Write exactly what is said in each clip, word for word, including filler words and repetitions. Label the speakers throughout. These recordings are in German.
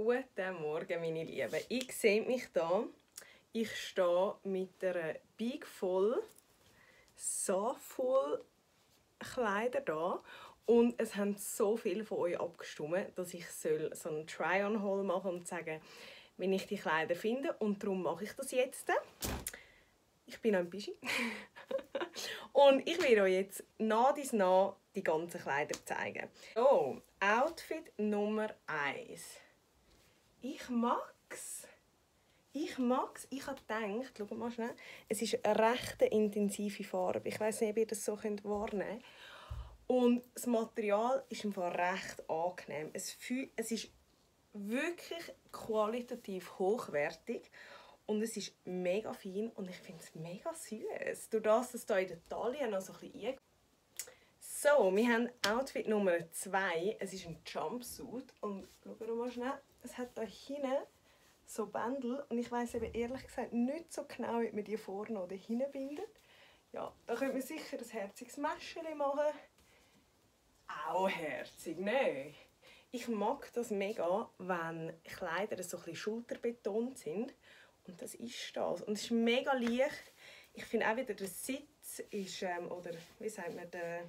Speaker 1: Guten Morgen, meine Lieben. Ich sehe mich hier. Ich stehe mit einer Big Voll, so voll Kleider da. Und es haben so viele von euch abgestimmt, dass ich soll so einen Try-on-Haul machen und sagen, wenn ich die Kleider finde. Und darum mache ich das jetzt. Ich bin ein Bischi. Und ich werde euch jetzt nach dies nach die ganzen Kleider zeigen. So, Outfit Nummer eins. Ich mag's. Ich mag's. Ich habe gedacht, schaut mal schnell, es ist eine recht intensive Farbe. Ich weiß nicht, ob ihr das so wahrnehmen könnt. Und das Material ist im Fall recht angenehm. Es, fühl, es ist wirklich qualitativ hochwertig. Und es ist mega fein und ich finde es mega süß. Durch das, dass hier in der Taille noch so ein bisschen eingeht. So, wir haben Outfit Nummer zwei. Es ist ein Jumpsuit. Und schauen mal schnell, es hat hier hinten so Bändel. Und ich weiss eben ehrlich gesagt nicht so genau, wie man die vorne oder hinten bindet. Ja, da könnte man sicher ein herziges Mäschchen machen. Auch herzig, ne? Ich mag das mega, wenn Kleider so ein bisschen schulterbetont sind. Und das ist das. Und es ist mega leicht. Ich finde auch wieder, der Sitz ist, ähm, oder wie sagt man, der,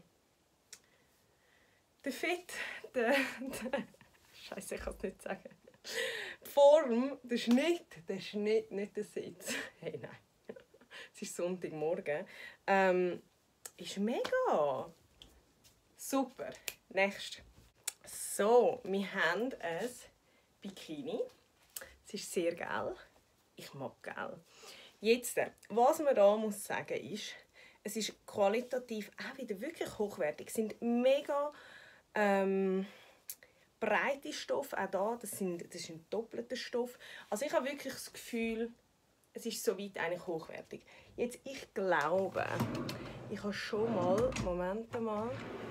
Speaker 1: der Fit, der, der Scheiße, ich kann es nicht sagen. Die Form, der Schnitt, der Schnitt, nicht der Sitz. Hey, nein. Es ist Sonntagmorgen. Ähm, ist mega. Super. Nächstes. So, wir haben ein Bikini. Es ist sehr geil. Ich mag geil. Jetzt, was man da muss sagen ist, es ist qualitativ auch wieder wirklich hochwertig. Es sind mega ähm, breite Stoffe auch da. Das, sind, das ist ein doppelter Stoff. Also ich habe wirklich das Gefühl, es ist soweit eigentlich hochwertig. Jetzt, ich glaube, ich habe schon mal, Moment mal,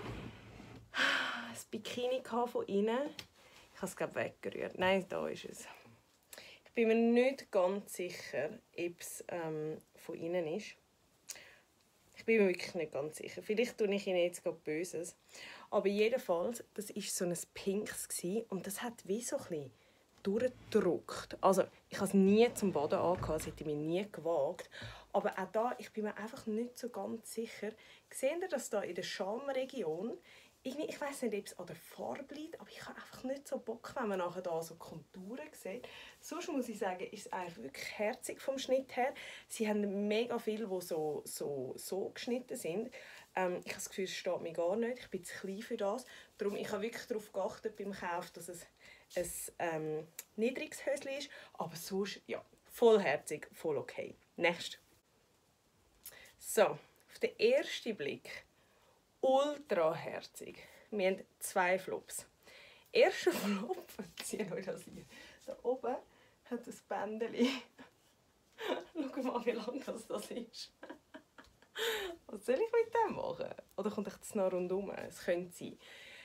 Speaker 1: das Bikini von innen. Ich habe es glaube weggerührt. Nein, da ist es. Ich bin mir nicht ganz sicher, ob es ähm, von innen ist. Ich bin mir wirklich nicht ganz sicher. Vielleicht tue ich Ihnen jetzt gerade Böses. Aber jedenfalls, das war so ein Pinks und das hat wie so ein bisschen durchgedrückt. Also, ich habe es nie zum Boden angehabt, das hätte ich mir nie gewagt. Aber auch da, ich bin mir einfach nicht so ganz sicher. Seht ihr, dass da in der Schamregion, ich weiß nicht, ob es an der Farbe liegt, aber ich habe einfach nicht so Bock, wenn man nachher da so Konturen sieht. Sonst muss ich sagen, ist es eigentlich wirklich herzig vom Schnitt her. Sie haben mega viel, die so, so, so geschnitten sind. Ähm, ich habe das Gefühl, es steht mir gar nicht. Ich bin zu klein für das. Darum, ich habe wirklich darauf geachtet beim Kauf, dass es ein ähm, niedriges Höschen ist. Aber sonst, ja, voll herzig, voll okay. Nächstes. So, auf den ersten Blick. Ultra herzig. Wir haben zwei Flops. Erster Flop, ich ziehe euch das hier. Da oben hat ein Bändchen. Schau mal, wie lang das, das ist. Was soll ich mit dem machen? Oder kommt das noch rundherum? Es könnte sein.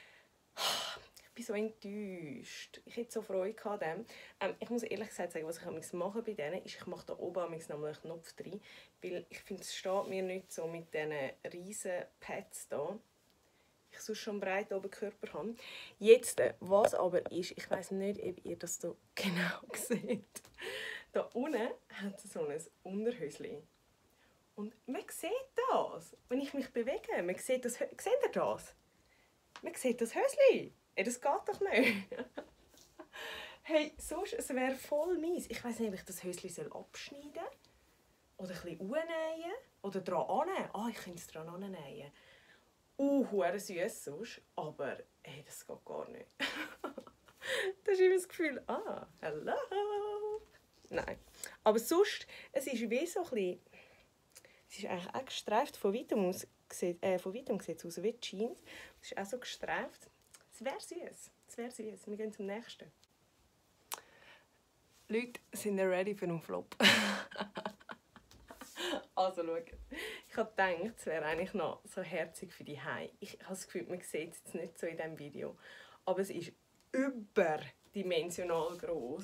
Speaker 1: Ich bin so enttäuscht. Ich hätte so Freude an dem. Ähm, ich muss ehrlich gesagt sagen, was ich mache bei denen, ist, ich mache da oben noch einen Knopf rein. Weil ich finde, es steht mir nicht so mit diesen riesen Pads da. Ich sonst schon einen breiten Oberkörper habe. Jetzt, was aber ist, ich weiss nicht, ob ihr das hier genau seht. Da unten hat es so ein Unterhöschen. Und man sieht das, wenn ich mich bewege. Man sieht das, seht ihr das? Man sieht das Höschen. Ey, das geht doch nicht. Hey, sonst, es wäre voll mies. Ich weiss nicht, ob ich das Höschen abschneiden soll. Oder ein bisschen annähen. Oder dran annähen. Ah, ich könnte es dran annähen. Uh, hure süß sonst. Aber hey, das geht gar nicht. Da ist immer das Gefühl, ah, hello. Nein. Aber sonst, es ist wie so ein bisschen, es ist eigentlich auch gestreift. Von weitem aus sieht, äh, von weitem sieht es aus wie Jeans. Es ist auch so gestreift. Es wäre süß. Es wäre süß. Wir gehen zum nächsten. Leute, sind ihr ready für einen Flop? Also schaut. Ich habe gedacht, es wäre eigentlich noch so herzig für die Hause. Ich habe das Gefühl, man sieht es jetzt nicht so in diesem Video. Aber es ist überdimensional gross.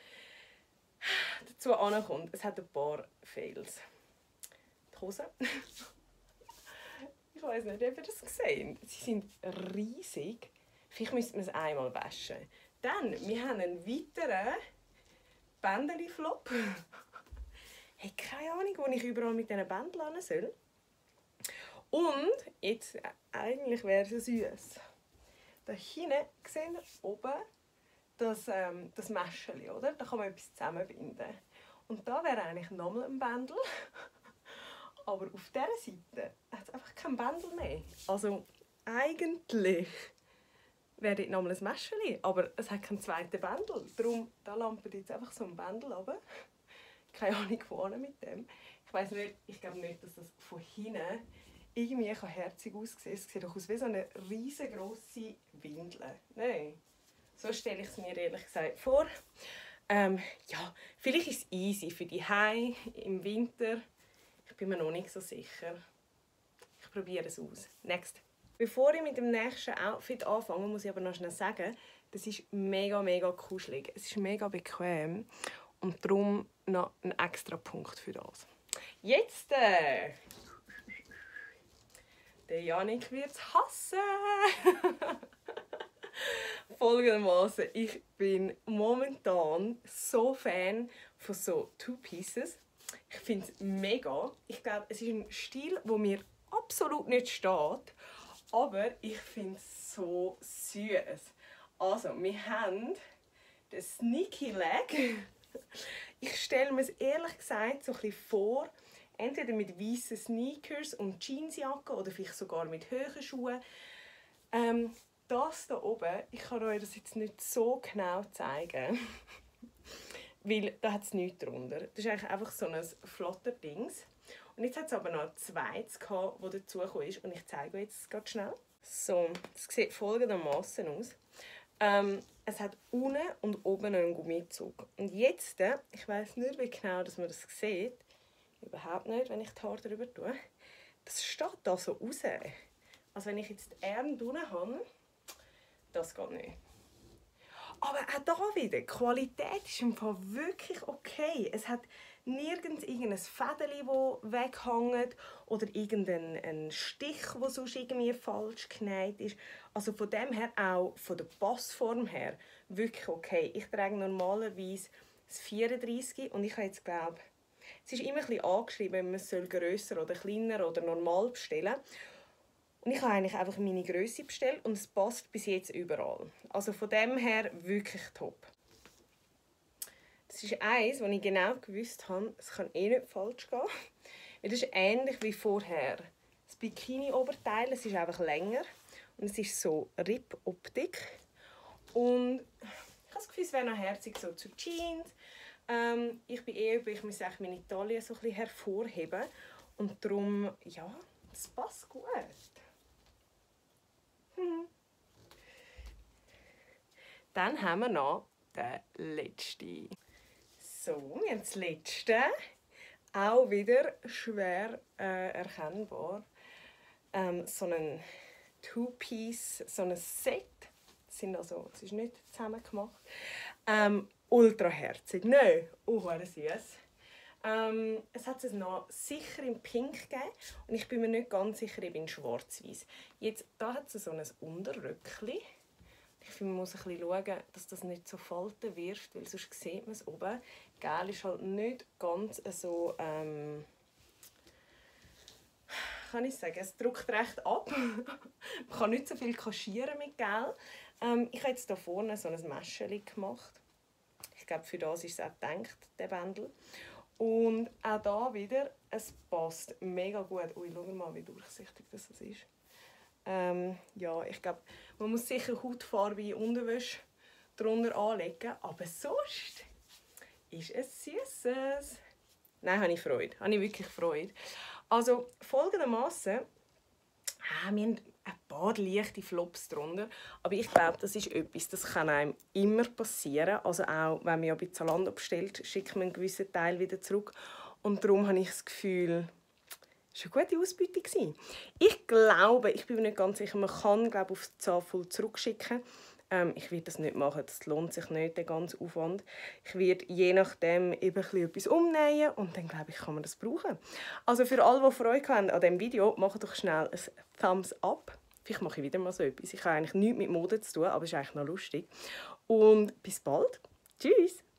Speaker 1: Dazu ankommt, es hat ein paar Fails. Die Hosen. Ich weiß nicht, ob ihr das seht. Sie sind riesig. Vielleicht müsste man es einmal waschen. Dann, wir haben einen weiteren Bändeli-Flop. Ich habe keine Ahnung, wo ich überall mit diesen Bändeln hin soll. Und jetzt, äh, eigentlich wäre es süß. Da hinten sehen wir oben das, ähm, das Mäschchen, oder? Da kann man etwas zusammenbinden. Und da wäre eigentlich nochmal ein Bändel. Aber auf dieser Seite hat es einfach kein Bändel mehr. Also eigentlich wäre dort nochmal ein Mäschchen, aber es hat keinen zweiten Bändel. Darum da lampert jetzt einfach so ein Bändel runter. Keine Ahnung, wohin mit dem. Ich weiss nicht, ich glaube nicht, dass das von hinten irgendwie herzig aussehen. Es sieht doch aus wie so eine riesengroße Windel. Nein, so stelle ich es mir ehrlich gesagt vor. Ähm, ja, vielleicht ist es easy für die Hai im Winter. Ich bin mir noch nicht so sicher. Ich probiere es aus. Next. Bevor ich mit dem nächsten Outfit anfange, muss ich aber noch schnell sagen, das ist mega, mega kuschelig. Es ist mega bequem und darum noch ein extra Punkt für das. Jetzt! Äh, der Janik wird es hassen! Folgendermaßen, ich bin momentan so Fan von so Two-Pieces. Ich finde es mega. Ich glaube, es ist ein Stil, der mir absolut nicht steht. Aber ich finde es so süß. Also, wir haben den Sneaky Leg. Ich stelle mir es ehrlich gesagt so ein bisschen vor, entweder mit weißen Sneakers und Jeansjacke oder vielleicht sogar mit hohen Schuhen. Ähm, das hier oben, ich kann euch das jetzt nicht so genau zeigen, weil da hat es nichts drunter. Das ist eigentlich einfach so ein Flatterdings. Und jetzt hat es aber noch ein zweites, das dazugekommen ist. Und ich zeige euch jetzt ganz schnell. So, das sieht folgendermaßen aus. Ähm, es hat unten und oben einen Gummizug. Und jetzt, ich weiss nicht, wie genau dass man das sieht, überhaupt nicht, wenn ich die Haare darüber tue, das steht da so raus. Also wenn ich jetzt die Ärmel unten habe, das geht nicht. Aber auch hier wieder, die Qualität ist im Fall wirklich okay. Es hat nirgends irgendein Fädeli, das weghängt oder irgendein Stich, der sonst irgendwie falsch genäht ist. Also von dem her, auch von der Passform her, wirklich okay. Ich trage normalerweise das vierunddreißig und ich habe jetzt, glaube es ist immer ein bisschen angeschrieben, man soll grösser oder kleiner oder normal bestellen. Und ich habe eigentlich einfach meine Grösse bestellt und es passt bis jetzt überall. Also von dem her wirklich top. Das ist eins, wo ich genau gewusst habe, es kann eh nicht falsch gehen. Weil das ist ähnlich wie vorher. Das Bikini-Oberteil, es ist einfach länger und es ist so Rip-Optik. Und ich habe das Gefühl, es wäre noch herzig so zu Jeans. Ähm, ich bin eher, ich muss meine Taille so ein bisschen hervorheben. Und darum, ja, das passt gut. Hm. Dann haben wir noch den letzten. So, wir haben das letzte. Auch wieder schwer äh, erkennbar. Ähm, so ein Two-Piece, so ein Set. Das sind also, es ist nicht zusammen gemacht. Ähm, ultra herzig. Nein, oh, süß. Ähm, es hat es noch sicher in Pink gegeben und ich bin mir nicht ganz sicher, ich bin schwarz-weiß. Jetzt da hat es so ein Unterröckchen. Ich finde, man muss ein bisschen schauen, dass das nicht so Falten wirft, weil sonst sieht man es oben. Gel ist halt nicht ganz so, ähm, kann ich sagen, es drückt recht ab. Man kann nicht so viel kaschieren mit Gel. Ähm, ich habe jetzt hier vorne so ein Mäschchen gemacht. Ich glaube, für das ist es auch gedacht, der Bändel. Und auch hier wieder, es passt mega gut. Ui, schau mal, wie durchsichtig das ist. Ähm, ja, ich glaube, man muss sicher hautfarbige Unterwäsche darunter anlegen, aber sonst ist es süßes. Nein, habe ich Freude. Habe ich wirklich Freude. Also folgendermaßen, ah, wir haben ein paar leichte Flops drunter, aber ich glaube, das ist etwas, das kann einem immer passieren. Also auch, wenn man ja bei Zalando bestellt, schickt man einen gewissen Teil wieder zurück. Und darum habe ich das Gefühl, es war eine gute Ausbeutung. Ich glaube, ich bin mir nicht ganz sicher, man kann, glaube ich, auf Zaful zurückschicken. Ähm, ich werde das nicht machen, das lohnt sich nicht, der ganze Aufwand. Ich werde je nachdem eben etwas umnähen und dann, glaube ich, kann man das brauchen. Also für alle, die Freude haben an diesem Video, macht doch schnell ein Thumbs up. Vielleicht mache ich wieder mal so etwas. Ich habe eigentlich nichts mit Mode zu tun, aber es ist eigentlich noch lustig. Und bis bald. Tschüss!